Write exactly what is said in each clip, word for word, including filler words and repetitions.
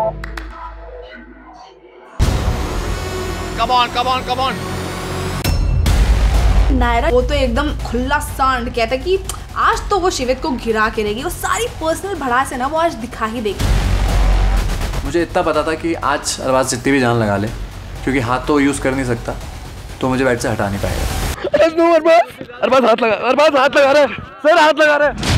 Come on, come on, come on. Naira वो तो एकदम खुला सांड कहता कि आज तो वो शिवित को गिरा के रहेगी, वो सारी पर्सनल भड़ास है ना वो आज दिखा ही देगी। मुझे इतना पता था कि आज अरबाज जितनी भी जान लगा ले, क्योंकि हाथ तो यूज कर नहीं सकता, तो मुझे बैट से हटा नहीं पाएगा। अरबाज अरबाज हाथ लगा, अरबाज हाथ लगा रहा है सर, हाथ लगा रहा है।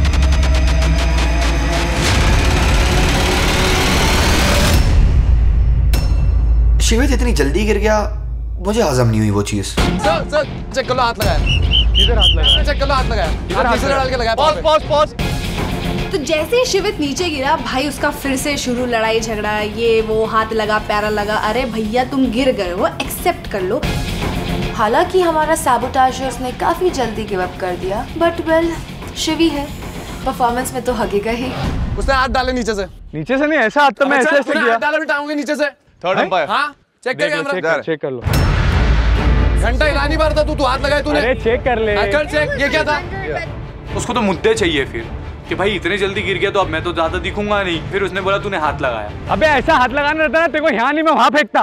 शिवित इतनी जल्दी गिर गया, मुझे हजम नहीं हुई वो चीज। सर सर चेक कर लो, हाथ लगाया। इधर हाथ लगाया, चेक कर लो, हाथ लगाया। इधर हाथ डाल के लगाया। Pause pause pause. तो जैसे ही शिवित नीचे गिरा भाई उसका फिर से शुरू लड़ाई झगड़ा, ये वो, हाथ लगा पैरा लगा। अरे भैया तुम गिर गए हो, एक्सेप्ट कर लो। हालांकि हमारा सैबोटाज उसने काफी जल्दी गिव अप कर दिया, बट वेल शिवी है, परफॉर्मेंस में तो हगेगा ही। उसने हाथ डाले नीचे से। नीचे से नहीं, ऐसा हाथ तो मैं ऐसे ऐसे किया। हाथ डाला भी टांगों के नीचे से। Third umpire. हाँ चेक कर कैमरा, चेक कर लो। घंटा हिला नहीं पा रहा था तू, तू हाथ लगाया तूने। अरे चेक कर ले। कर चेक, ये क्या था? उसको तो मुद्दे चाहिए फिर कि भाई इतने जल्दी गिर गया तो अब मैं तो ज्यादा दिखूंगा नहीं। फिर उसने बोला तूने हाथ लगाया। अबे ऐसा हाथ लगाना रहता ना तेरे को, यहाँ नहीं मैं वहाँ फेंकता।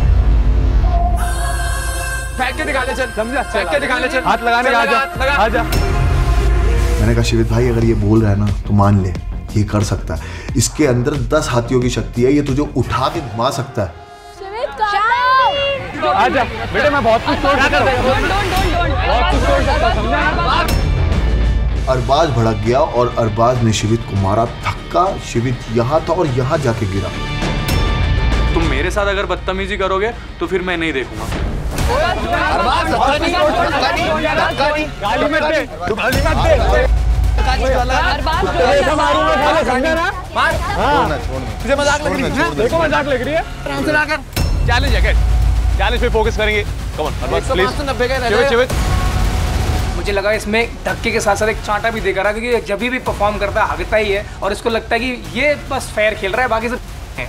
फेंक के दिखा ले चल, समझा? फेंक के दिखा ले चल। हाथ लगाने का आजा, आजा। मैंने कहा शिवित भाई अगर ये बोल रहा है ना तो मान ले, ये कर सकता है। इसके अंदर दस हाथियों की शक्ति है, ये तुझे उठा के घुमा सकता है। आजा बेटे, मैं बहुत कुछ तोड़ सकता हूँ, बहुत कुछ तोड़ सकता हूँ, समझा? अरबाज भड़क गया और अरबाज ने शिवित को मारा धक्का। शिवित यहाँ था और यहाँ जाके गिरा। तुम मेरे साथ अगर बदतमीजी करोगे तो फिर मैं नहीं देखूंगा। अरबाज धक्का नहीं, धक्का नहीं, धक्का नहीं। गाली मत दे, तू गाली मत दे। अरबाज समझा ना? मार। हाँ। तुझे मजाक लग रही है? देखो मजाक लग रही है। आंसर आकर। चैलेंज है, चैलेंज पे फोकस करेंगे। Come on Arbaaz please. Shivit Shivit. मुझे लगा इसमें धक्के के साथ साथ एक चांटा भी देकर रहा, क्योंकि जब भी परफॉर्म करता है हगता ही है और इसको लगता है कि ये बस फेयर खेल रहा है, बाकी सब है।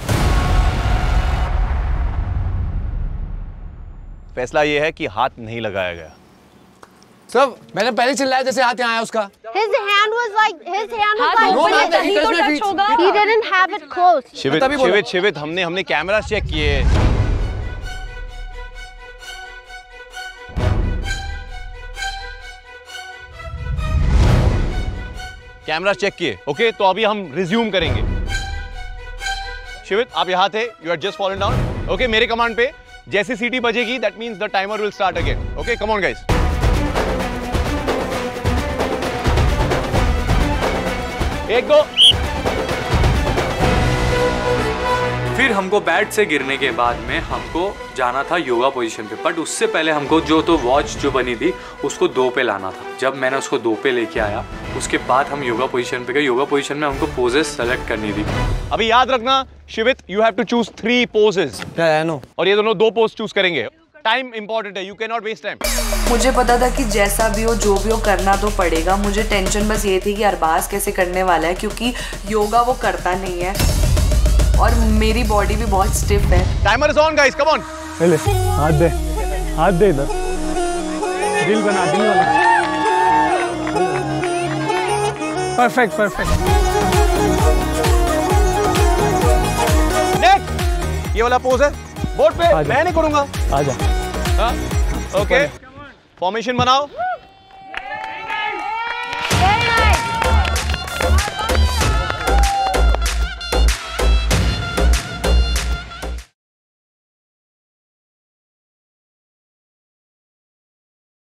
फैसला ये है कि हाथ नहीं लगाया गया। सब मैंने पहले चिल्लाया जैसे हाथ यहाँ आया उसका। His hand was like his hand was like open, he तो touch होगा। He didn't have it close। शिवित शिवित Shivit हमने हमने कैमरा चेक किए। कैमरा चेक किए, ओके? तो अभी हम रिज्यूम करेंगे। शिवित आप यहाँ थे, you are just fallen down, okay? मेरे कमांड पे जैसी सीटी बजेगी that means the timer will start again, okay? Come on guys. एक दो। फिर हमको बैट से गिरने के बाद में हमको जाना था योगा पोजीशन पे, बट उससे पहले हमको जो तो वॉच जो बनी थी उसको दो पे लाना था। जब मैंने उसको दो पे लेके आया उसके बाद हम योगा पोजीशन पे गए। योगा पोजीशन में हमको पोजेस सेलेक्ट करनी थी। अभी याद रखना Shivit, you have to choose three poses. I know. और ये दोनों दो पोज चूज करेंगे। टाइम इंपॉर्टेंट है, you can not waste time. मुझे पता था कि जैसा भी हो जो भी हो करना तो पड़ेगा। मुझे टेंशन बस ये थी कि अरबाज कैसे करने वाला है, क्योंकि योगा वो करता नहीं है और मेरी बॉडी भी बहुत स्टिफ है। Timer is on guys, come on. ले हाथ दे, हाथ दे इधर। दिल बना, दिल बना। Perfect perfect. नेक्स्ट ये वाला पोज है बोर्ड पे, मैं नहीं करूंगा। आजा। हाँ ओके, फॉर्मेशन बनाओ।